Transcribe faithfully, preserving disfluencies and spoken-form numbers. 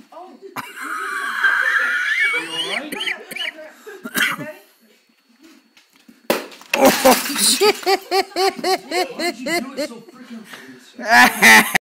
Oh. You alright? Oh, shit. Why did you do it so freaking